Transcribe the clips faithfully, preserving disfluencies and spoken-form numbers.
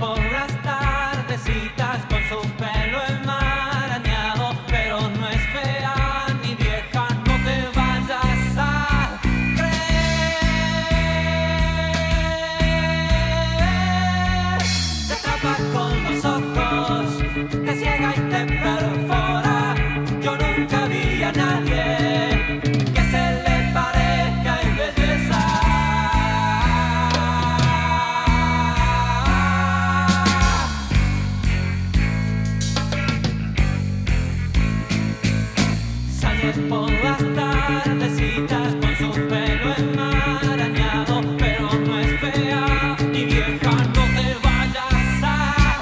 por las tardecitas con su pelo enmarañado, pero no es fea ni vieja, no te vayas a creer. Te atrapa con los ojos, te ciega y te perfora. Yo nunca vi a nadie que se le parezca en belleza. Sale por las tardecitas con su pelo enmarañado, pero no es fea ni vieja, no te vayas a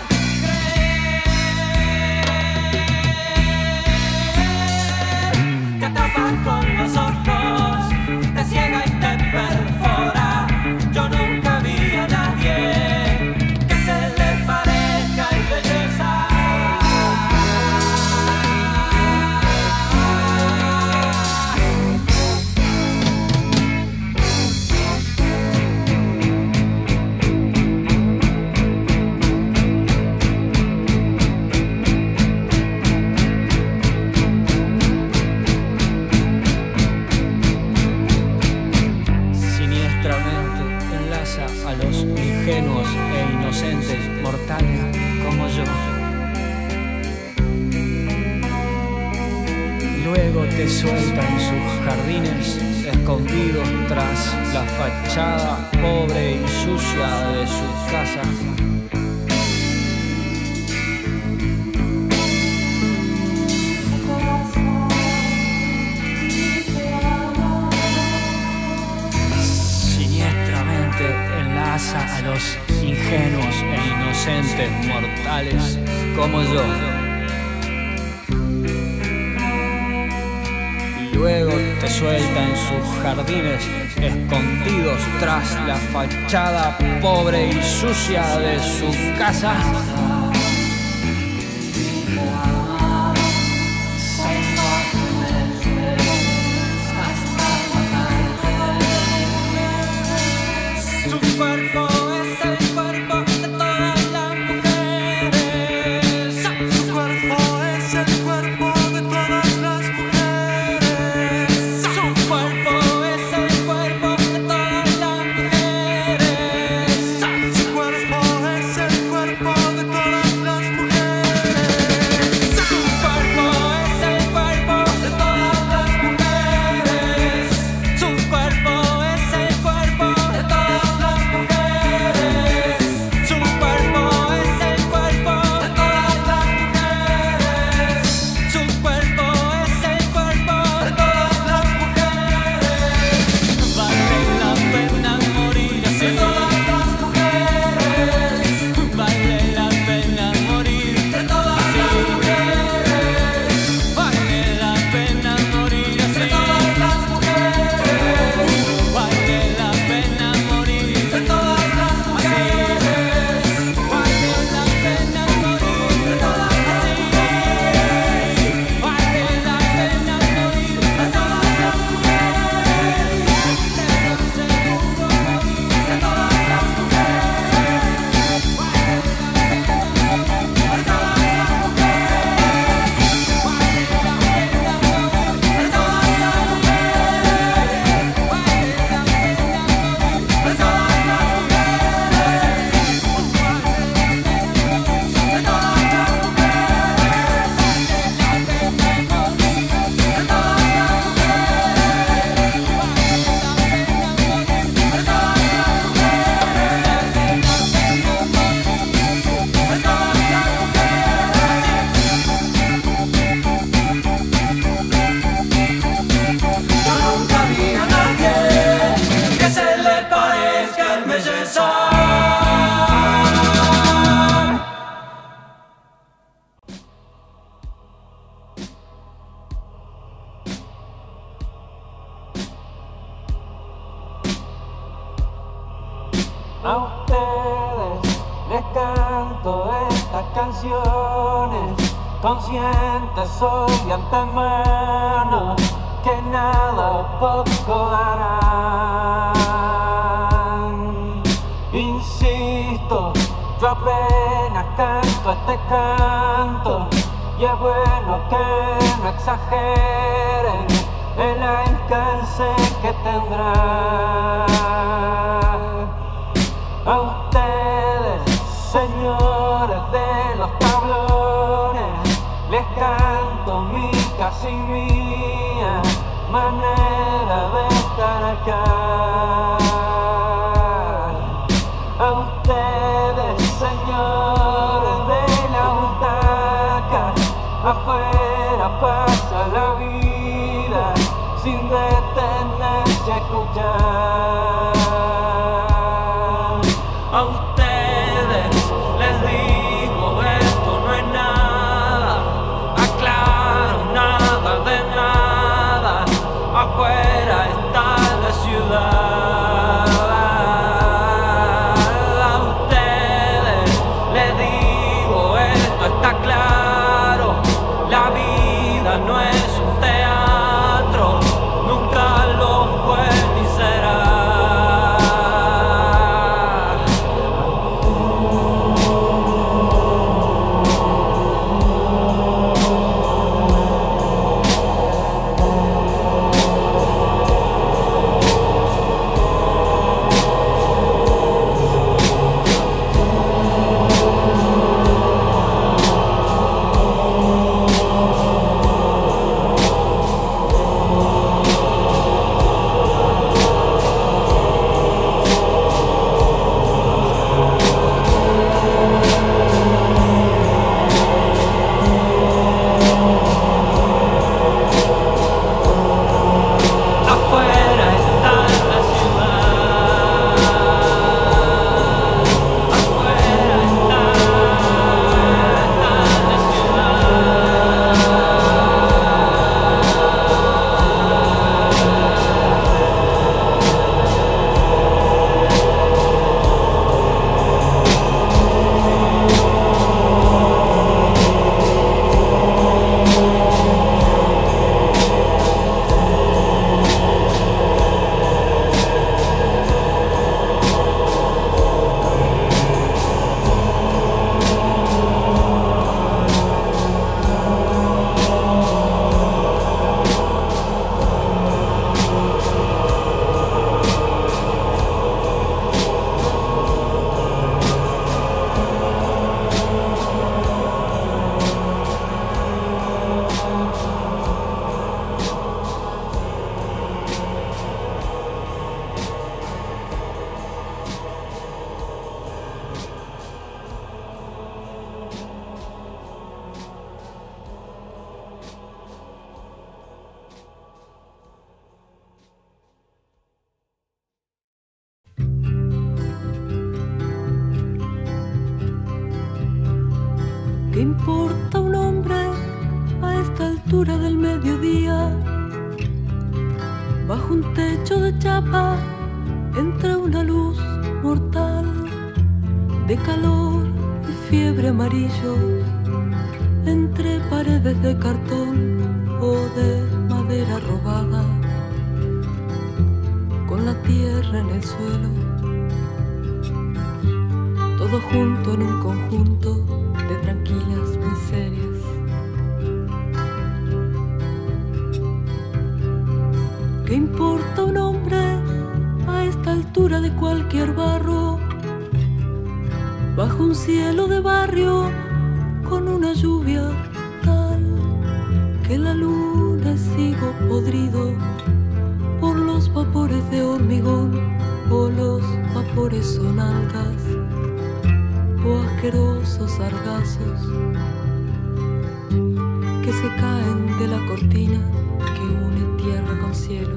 creer. Te atrapa con los ojos, te ciega y te perfora. Yo nunca vi a nadie que se le parezca en belleza. Siniestramente enlaza a los ingenuos e inocentes mortales como yo. Luego te suelta en sus jardines, escondidos tras la fachada pobre y sucia de su casa. Siniestramente enlaza a los ingenuos e inocentes mortales como yo. Luego te suelta en sus jardines, escondidos tras la fachada pobre y sucia de su casa. Su cuerpo es el cuerpo de todas las mujeres. Su cuerpo es el cuerpo de todas las mujeres. Su cuerpo es el cuerpo de todas las mujeres. Su cuerpo es el cuerpo de todas las mujeres. Su cuerpo es el cuerpo de todas las mujeres. Su cuerpo es el cuerpo de todas las mujeres. Su cuerpo es el cuerpo de todas las mujeres. Su cuerpo es el cuerpo de todas las mujeres. Vale la pena morir así. De todas las mujeres. Vale la pena morir de todas las mujeres. Vale la pena morir así. De todas las mujeres. Vale la pena morir de todas las mujeres. Vale la pena morir de todas las mujeres. Vale la pena morir de todas las Yo nunca vi a nadie que se le parezca en belleza. A ustedes les canto estas canciones, conscientes soy de antemano que nada o poco darán. Insisto, yo venas canto este canto, y es bueno que no exageren el alcance que tendrá. A ustedes, señores de los tablones, les canto mi casi mía manera de estar acá. A ustedes, señores de la butaca, afuera pasa la vida sin detenerse a escuchar. A ustedes les digo, esto no es nada, aclaro, nada de nada, afuera está la ciudad. A ustedes les digo, esto está claro, la vida no es un teatro, nunca lo fue ni será. ¿Qué importa un hombre a esta altura del mediodía? Bajo un techo de chapa, entre una luz mortal de calor y fiebre amarillo, entre paredes de cartón o de madera robada, con la tierra en el suelo, todo junto en un conjunto de tranquilas miserias. ¿Qué importa un hombre a esta altura de cualquier barro? Bajo un cielo de barrio, con una lluvia tal que la luna es higo podrido por los vapores de hormigón, o los vapores son algas o asquerosos sargazos que se caen de la cortina que une tierra con cielo.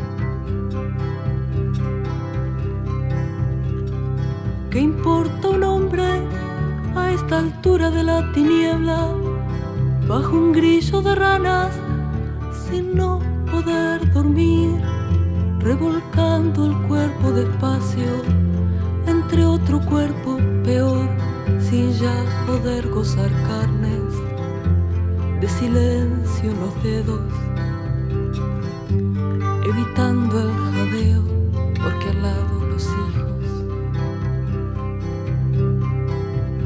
¿Qué importa un hombre a esta altura de la tiniebla, bajo un grillo de ranas, sin no poder dormir, revolcando el cuerpo despacio entre otro cuerpo peor, sin ya poder gozar carnes, de silencio en los dedos, evitando el jadeo, porque al lado los hijos?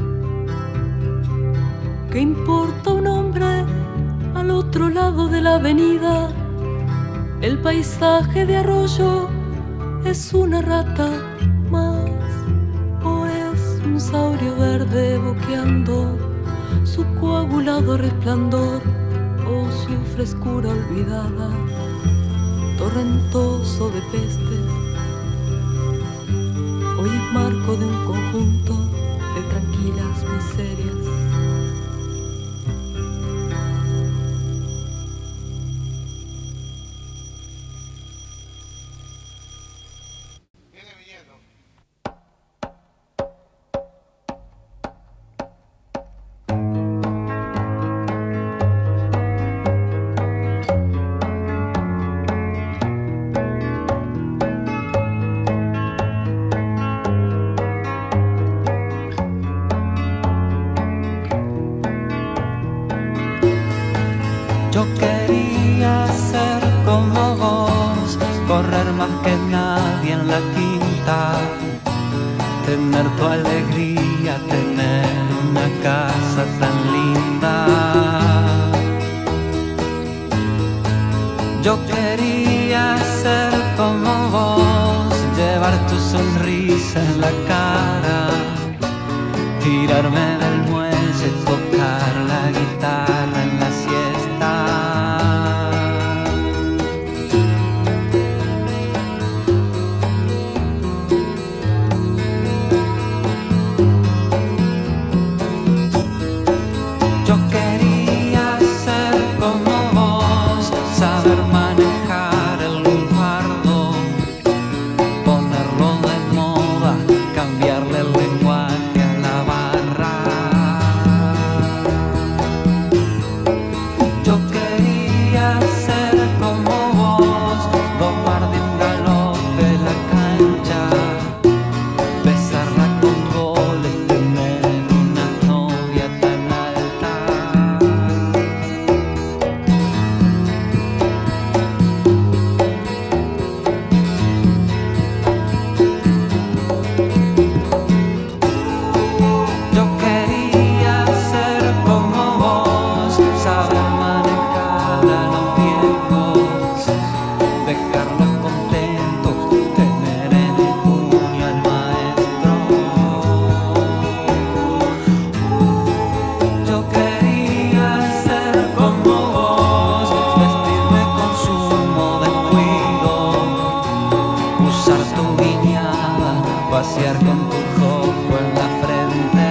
la avenida, el paisaje de arroyo es una rata más, o es un saurio verde boqueando su coagulado resplandor, o su frescura olvidada, torrentoso de pestes. Hoy es marco de un conjunto de tranquilas miserias. Yo quería ser como vos, correr más que nadie en la quinta, tener tu alegría, tener una casa tan linda. Yo quería ser como vos, llevar tu sonrisa en la cara, tirarme del muelle, tocar la guitarra en la siesta. Yo quería ser como vos, saber manejar el lunfardo, ponerlo de moda, cambiarle el lenguaje a la barra. Yo quería ser como vos, domar de un galope la cancha, besarla con goles, tener una novia tan alta. Yo quería ser como vos, saber manejar a los viejos, dejarlos contentos, tener en el puño al maestro. Yo quería ser como vos, vestirme con sumo descuido, usar tu guiñada, pasear con tu jopo en la frente.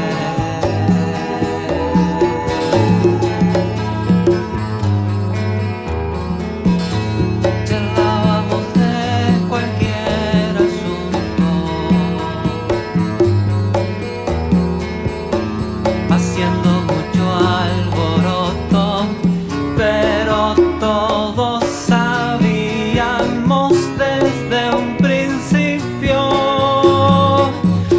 Charlábamos de cualquier asunto, haciendo mucho alboroto, pero todos sabíamos desde un principio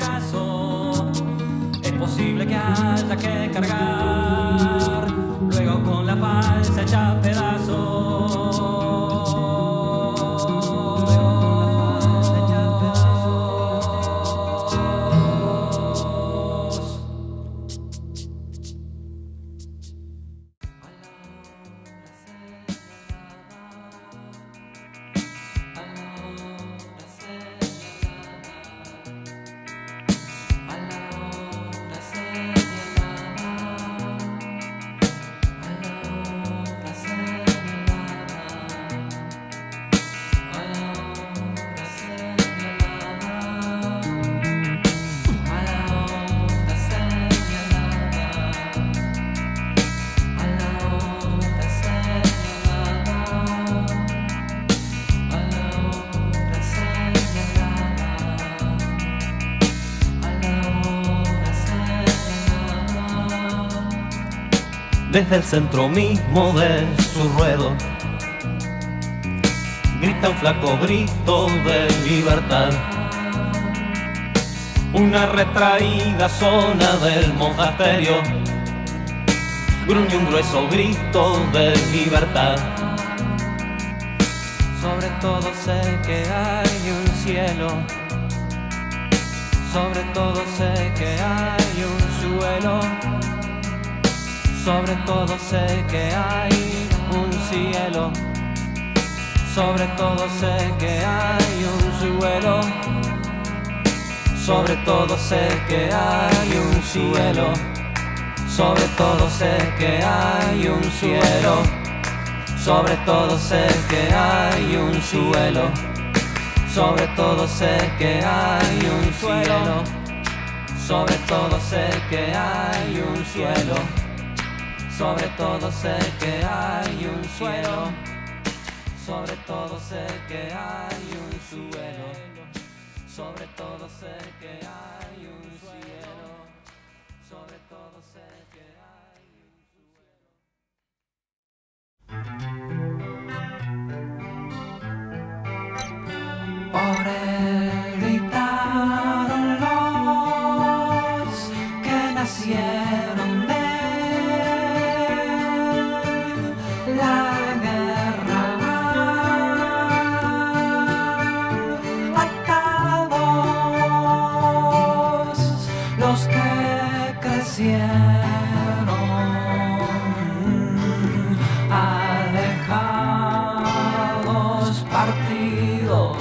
pedazo. Es posible que haya que cargar, luego con la falsa hecha pedazos. Desde el centro mismo de su ruedo grita un flaco grito de libertad. Una retraída zona del monasterio gruñe un grueso grito de libertad. Sobre todo sé que hay un cielo, sobre todo sé que hay un suelo, sobre todo sé que hay un cielo, sobre todo sé que hay un suelo, sobre todo sé que hay un cielo, sobre todo sé que hay un cielo, sobre todo sé que hay un suelo, sobre todo sé que hay un suelo, sobre todo sé que hay un cielo, sobre todo sé que hay un suelo, sobre todo sé que hay un suelo, sobre todo sé que hay un cielo, sobre todo sé que hay un suelo. Por él gritaron los que nacieron de la guerra, atados los que crecieron, alejados, partidos,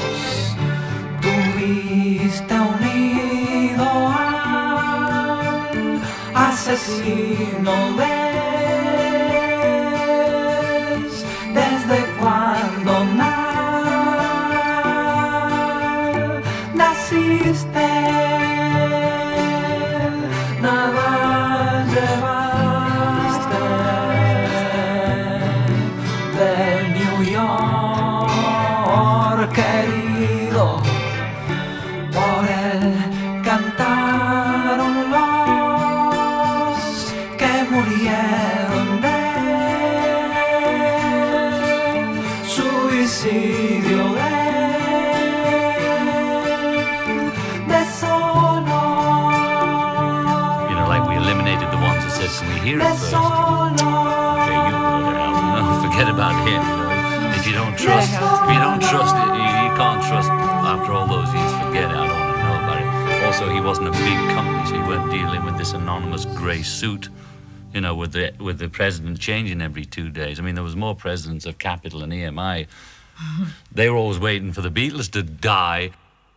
tuviste unido al asesino de desde cuando naciste, nada llevaste del New York querido. Por él cantaron los que murieron de suicidio de, de solo. You know, like we eliminated the ones that said, "Can we hear it first?" Okay, you can go to hell. You know, forget about him. You know, if you don't trust, if you don't trust it, you, you can't trust. After all those years, forget it. I don't want to know about it. Also, he wasn't a big company, so he weren't dealing with this anonymous grey suit. You know, with the with the president changing every two days. I mean, there was more presidents of Capital and E M I. They were always waiting for the Beatles to die.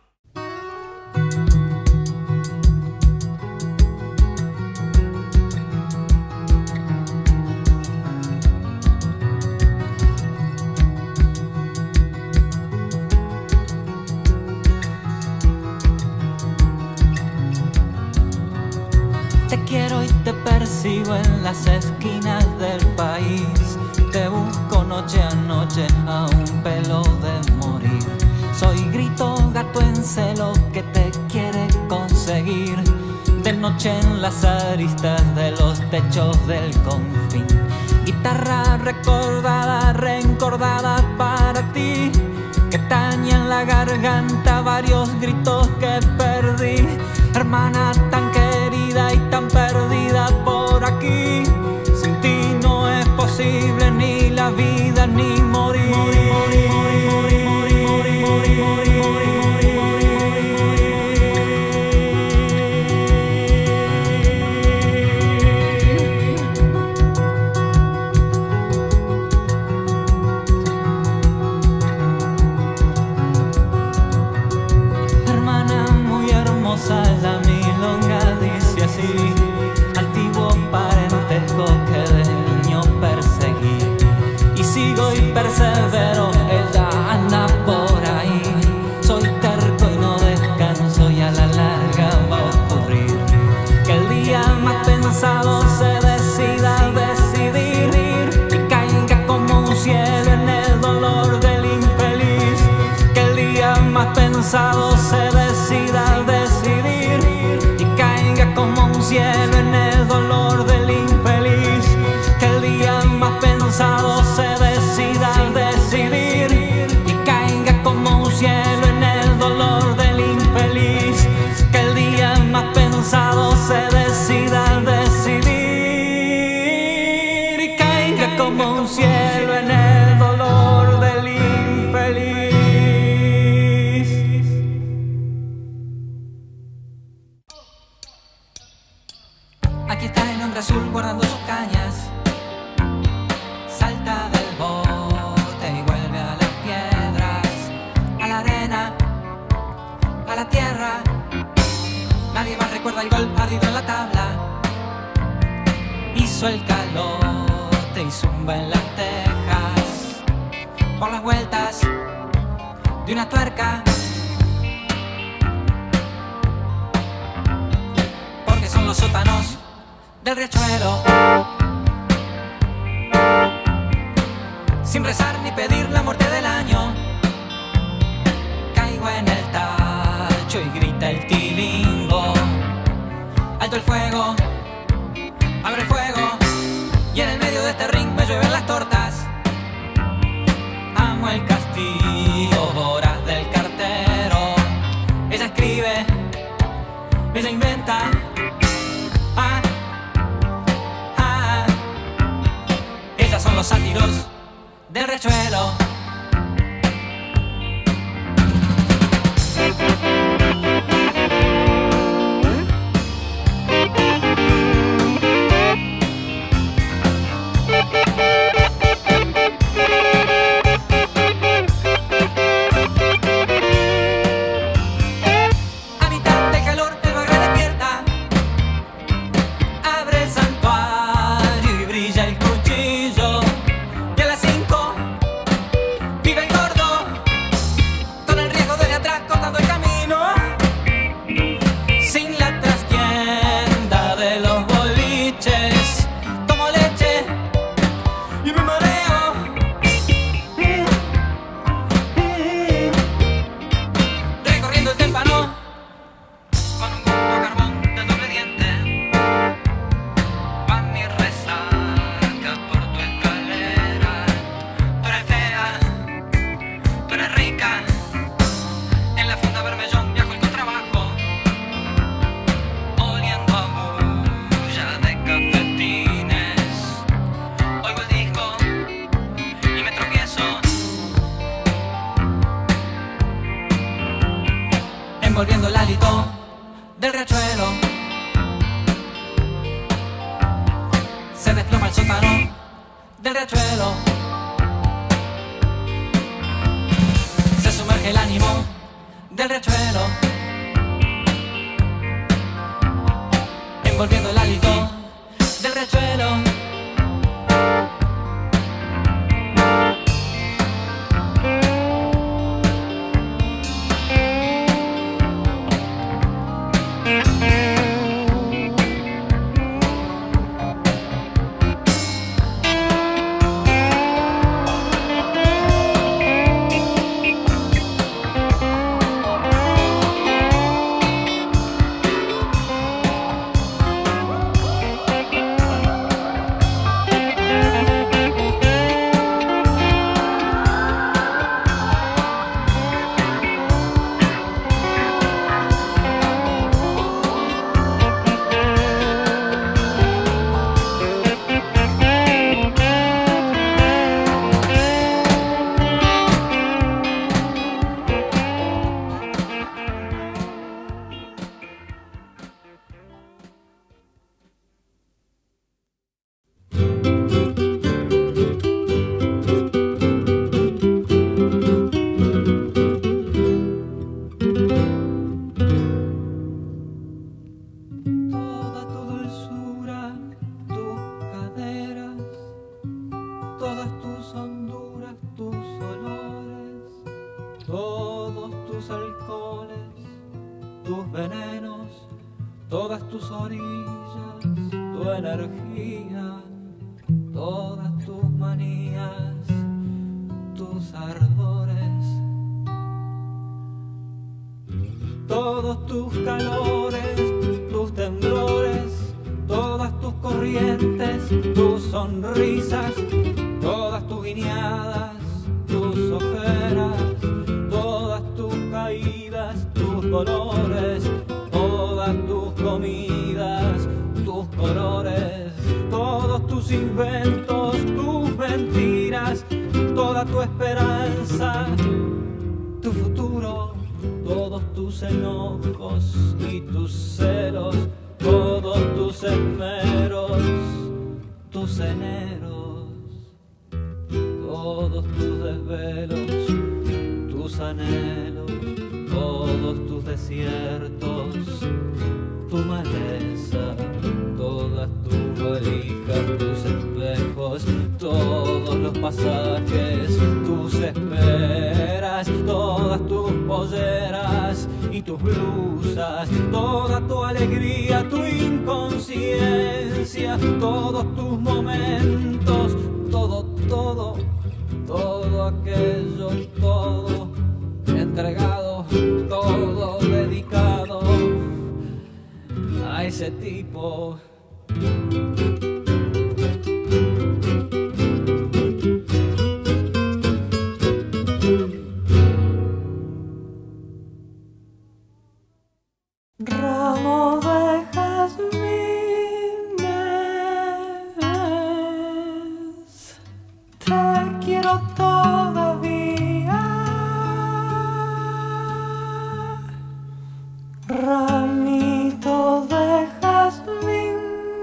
Te quiero y te persigo en las esquinas del país. Te busco noche a noche a un pelo de morir. Soy grito, gato en celo que te quiere conseguir. De noche en las aristas de los techos del confín. Guitarra recordada, reencordada para ti, que taña en la garganta varios gritos que perdí. Hermano, Aquí está el hombre azul guardando sus cañas. Salta del bote y vuelve a las piedras, a la arena, a la tierra. Nadie más recuerda el gol ardido en la tabla. Hizo el calote y zumba en las tejas por las vueltas de una tuerca. Porque son los sótanos del riachuelo. Sin rezar ni pedir la muerte del año, caigo en el tacho y grita el tilingo. Alto el fuego, abre el fuego, y en el medio de este ring me llueven las tortas. Amo el castillo, horas del cartero. Ella escribe, ella inventa. Ah, ah. Ellas son los sátiros del riachuelo. Envolviendo el hálito del riachuelo, se desploma el sótano del riachuelo. Se sumerge el ánimo del riachuelo, envolviendo el hálito del riachuelo. Todas tus orillas, tu energía, todas tus manías, tus ardores, todos tus calores, tus temblores, todas tus corrientes, tus sonrisas, todas tus guiñadas, tus ojeras, todas tus caídas, tus dolores, todas tus comidas, tus colores, todos tus inventos, tus mentiras, toda tu esperanza, tu futuro, todos tus enojos y tus celos, todos tus esmeros. toda tu alegría, tu inconsciencia, todos tus momentos, todo, todo, todo aquello, todo entregado, todo dedicado a ese tipo. Ramo de jazmines, te quiero todavía. Ramito de jazmín,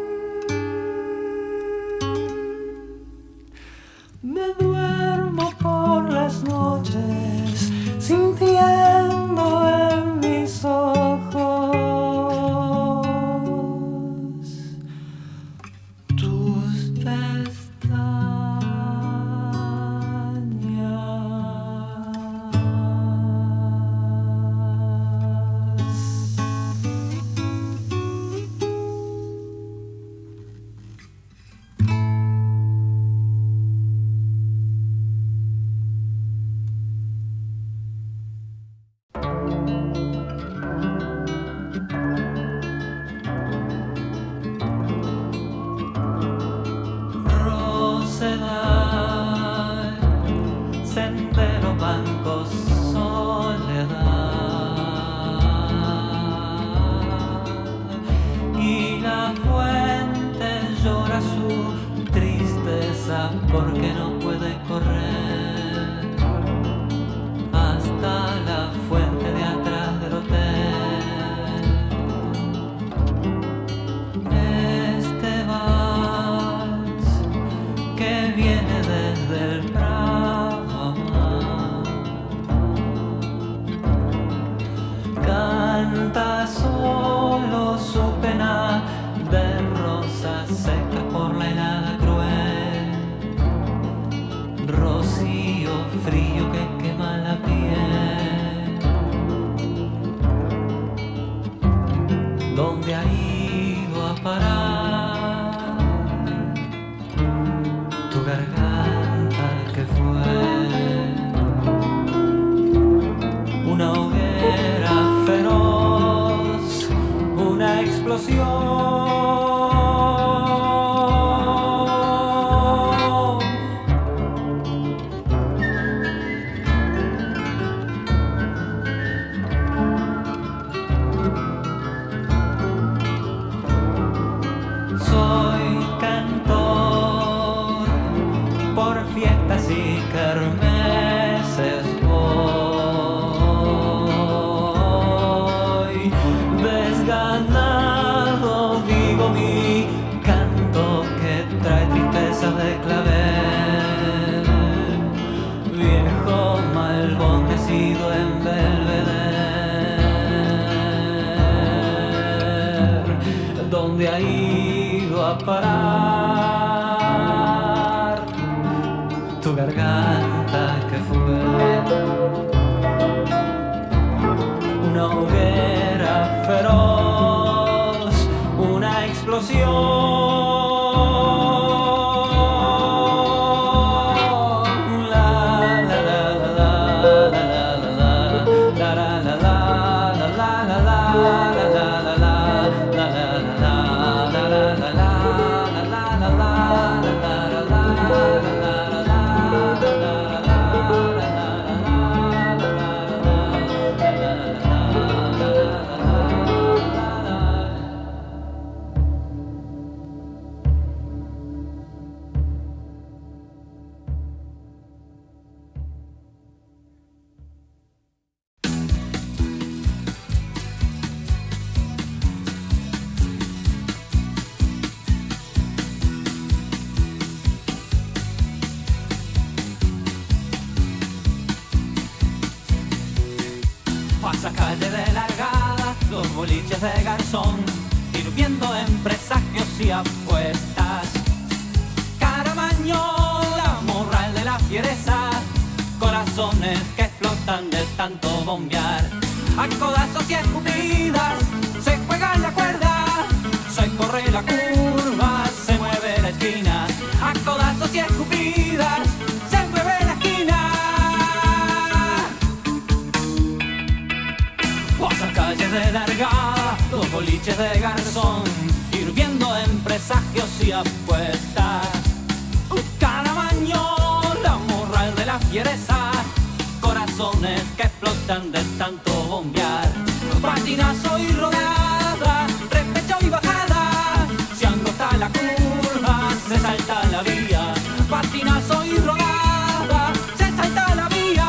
me duermo por las noches sintiendo en mis ojos tus Rosedal, sendero, banco, soledad, y la fuente llora su tristeza porque no puede correr hasta la fuente de atrás del hotel. Este vals que viene desde el Prado canta solo su pena de rosas secas por la helada cruel, rocío frío que quema la piel. ¿Dónde ha ido a parar tu garganta que fue una hoguera feroz, una explosión? Soy cantor, por fiestas y kermeses voy, desganado digo mi canto que trae tristezas de clavel, viejo malbón mecido en Belvedere. ¿Dónde ha ido a parar tu garganta que fue una hoguera feroz, una explosión? Pasa calle de largada, los boliches de garzón, hirviendo en presagios y apuestas. Caramañola, morral de la fiereza, corazones que explotan de tanto bombear. A codazos y escupidas, boliches de garzón, hirviendo en presagios y apuestas. Caramaño, la morral de la fiereza, corazones que explotan de tanto bombear. Patinazo y rodada, repecho y bajada, si angota la curva, se salta la vía. Patinazo y rodada, se salta la vía.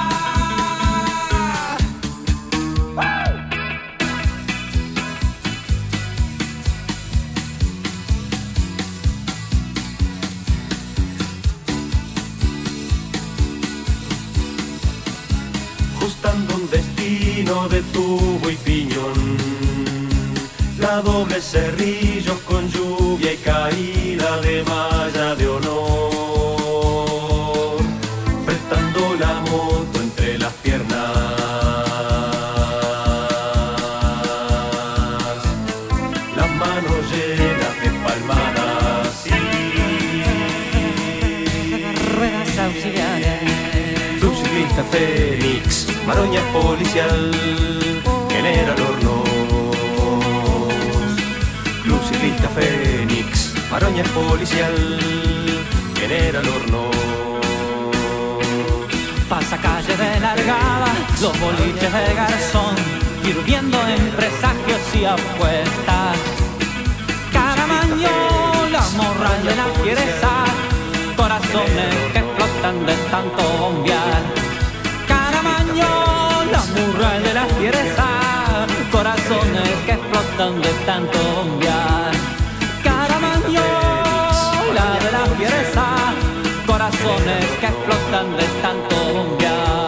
Justando un destino de tubo y piñón, la doble cerrillos con lluvia y caída de malla de honor, prestando la moto entre las piernas, las manos llenas de palmadas y ruedas auxiliares. Club Ciclista Fénix, Maroña policial, General Hornos. Club Ciclista Fénix, Maroña policial, General Hornos. Pasa calle de largada, los boliches de garzón, hirviendo en presagios y apuestas. Caramaño, la morral de la fiereza, corazones que explotan de tanto bombear. Caramaño, la morral de la fiereza, corazones que explotan de tanto bombear. Caramaño, la de la fiereza, corazones que explotan de tanto bombear.